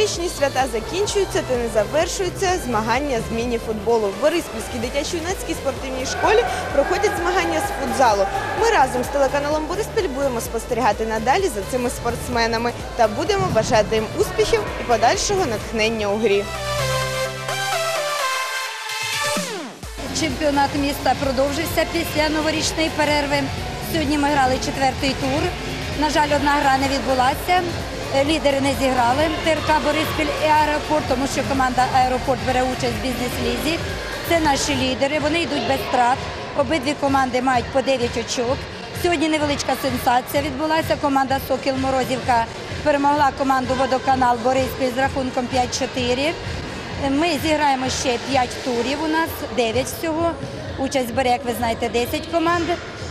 Новорічні свята закінчуються та не завершуються змагання з міні-футболу. В Бориспільській дитячо-юнацькій спортивній школі проходять змагання з футзалу. Ми разом з телеканалом «Бориспіль» будемо спостерігати надалі за цими спортсменами та будемо бажати їм успіхів і подальшого натхнення у грі. Чемпіонат міста продовжився після новорічної перерви. Сьогодні ми грали четвертий тур. На жаль, одна гра не відбулася. Лідери не зіграли ТРК «Бориспіль» і «Аеропорт», тому що команда «Аеропорт» бере участь в бізнес-лізі. Це наші лідери, вони йдуть без втрат. Обидві команди мають по 9 очок. Сьогодні невеличка сенсація відбулася. Команда «Сокіл Морозівка» перемогла команду «Водоканал Бориспіль» з рахунком 5-4. Ми зіграємо ще 5 турів, у нас 9 всього. Участь бере, як ви знаєте, 10 команд.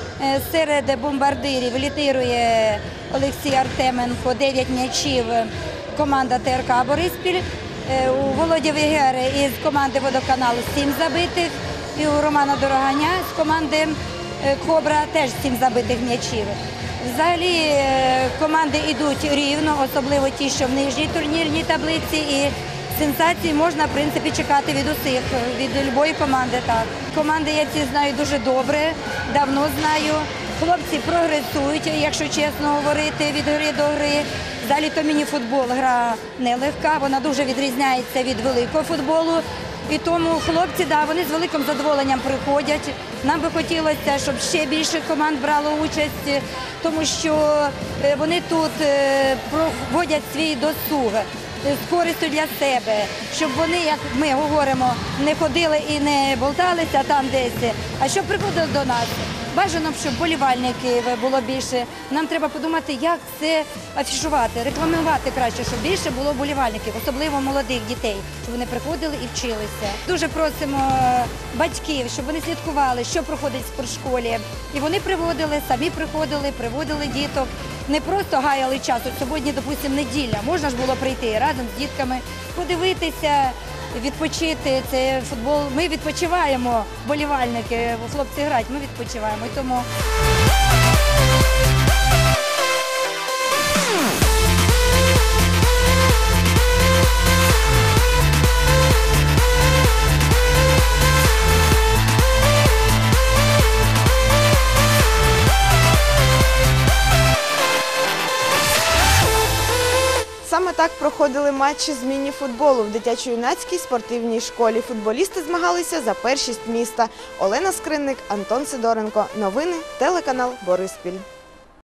Серед бомбардирів лідирує Олексій Артеменко, 9 м'ячів, команда ТРК «Бориспіль». У Володі Вігери із команди «Водоканалу» 7 забитих. І у Романа Дороганя з команди «Кобра» теж 7 забитих м'ячів. Взагалі команди йдуть рівно, особливо ті, що в нижній турнірній таблиці. І сенсації можна, в принципі, чекати від усіх, від будь-якої команди. Так. Команди я ці знаю дуже добре, давно знаю. Хлопці прогресують, якщо чесно говорити, від гри до гри. Взагалі-то міні-футбол гра нелегка, вона дуже відрізняється від великого футболу. І тому хлопці, да, вони з великим задоволенням приходять. Нам би хотілося, щоб ще більше команд брало участь, тому що вони тут проводять свій досуг з користю для себе, щоб вони, як ми говоримо, не ходили і не болталися там десь, а щоб приходили до нас. Бажано, щоб вболівальників було більше. Нам треба подумати, як це афішувати, рекламувати краще, щоб більше було вболівальників, особливо молодих дітей, щоб вони приходили і вчилися. Дуже просимо батьків, щоб вони слідкували, що проходить в спортшколі. І вони приводили, самі приходили, приводили діток. Не просто гаяли час. От сьогодні, допустимо, неділя. Можна ж було прийти разом з дітками, подивитися, відпочити. Це футбол. Ми відпочиваємо, вболівальники, хлопці грають, ми відпочиваємо. І тому... Саме так проходили матчі з міні-футболу в дитячо-юнацькій спортивній школі. Футболісти змагалися за першість міста. Олена Скринник, Антон Сидоренко. Новини, телеканал «Бориспіль».